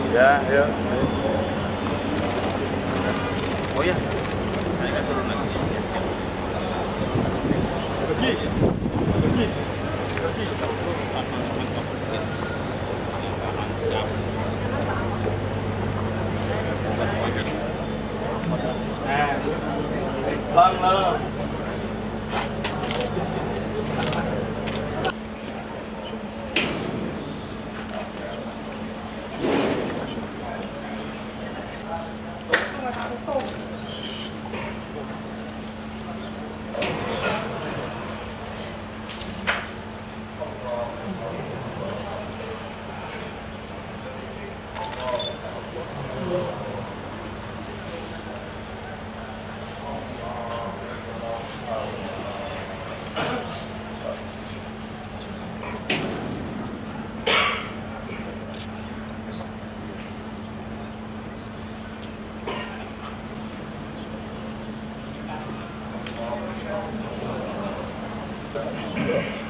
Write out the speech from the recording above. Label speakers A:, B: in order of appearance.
A: Ya, yuk.
B: Oh ya, saya kan turun lagi.
A: Pergi. Pergi. Pergi. Bang lo. Thank you.